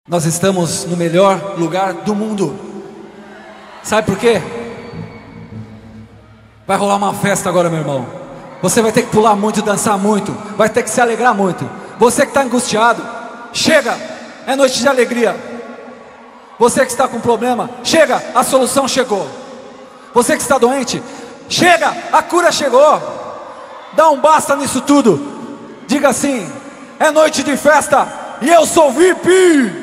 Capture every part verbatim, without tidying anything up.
Nós estamos no melhor lugar do mundo. Sabe por quê? Vai rolar uma festa agora, meu irmão. Você vai ter que pular muito, dançar muito, vai ter que se alegrar muito. Você que está angustiado, chega, é noite de alegria. Você que está com problema, chega, a solução chegou. Você que está doente, chega, a cura chegou. Dá um basta nisso tudo. Diga assim: é noite de festa e eu sou V I P.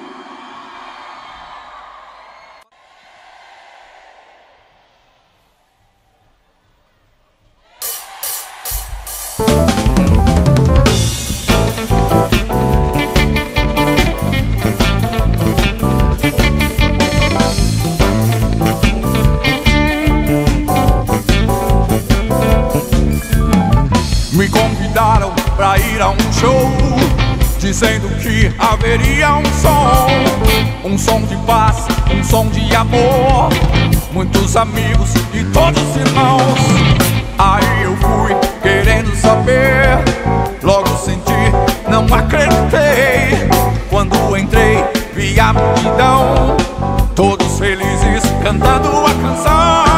Me convidaram pra ir a um show, dizendo que haveria um som, um som de paz, um som de amor, muitos amigos e todos irmãos. Aí eu fui querendo saber, logo senti, não acreditei. Quando entrei, vi a multidão, todos felizes cantando a canção.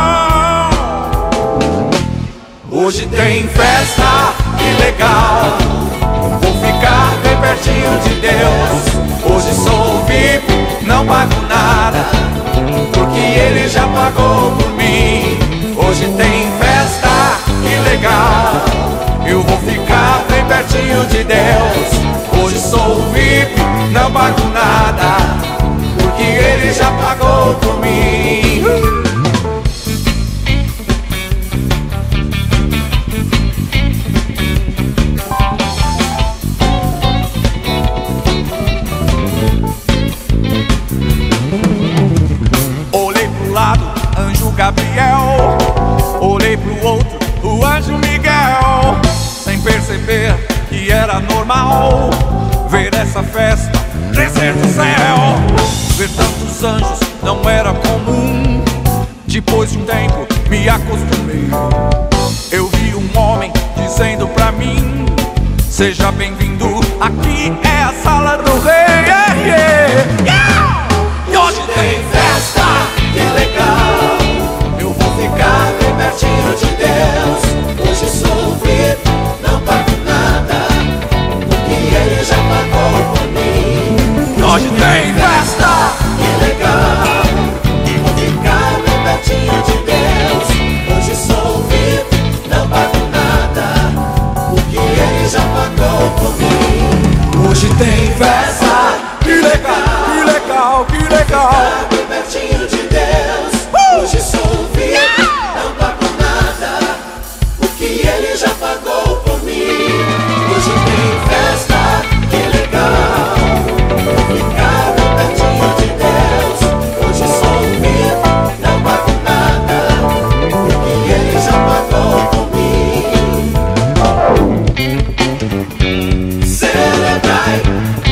Hoje tem festa, que legal, vou ficar bem pertinho de Deus. Hoje sou V I P, não pago nada, porque Ele já pagou por mim. Hoje tem festa, que legal, eu vou ficar bem pertinho de Deus. Hoje sou V I P, não pago nada, porque Ele já pagou por mim. Gabriel, olhei pro outro, o anjo Miguel, sem perceber que era normal ver essa festa descer do céu. Ver tantos anjos não era comum. Depois de um tempo me acostumei. Eu vi um homem dizendo pra mim: seja bem-vindo, aqui é a sala do rei. Yeah, yeah, yeah! E hoje tem festa, que legal, eu vou ficar bem pertinho de Deus. Hoje sou V I P, não pago nada, porque Ele já pagou por mim. Hoje tem festa, que legal, vou ficar bem pertinho de Deus. Hoje sou V I P, não pago nada, porque Ele já pagou por mim. Hoje tem festa, que legal, que legal, que legal, vou ficar bem pertinho de Deus. Hoje sou V I P, não pago nada, porque Ele já pagou por mim. Hoje tem festa, que legal, vou ficar bem pertinho de Deus. Hoje sou V I P, não pago nada, porque Ele já pagou por mim. Celebrai.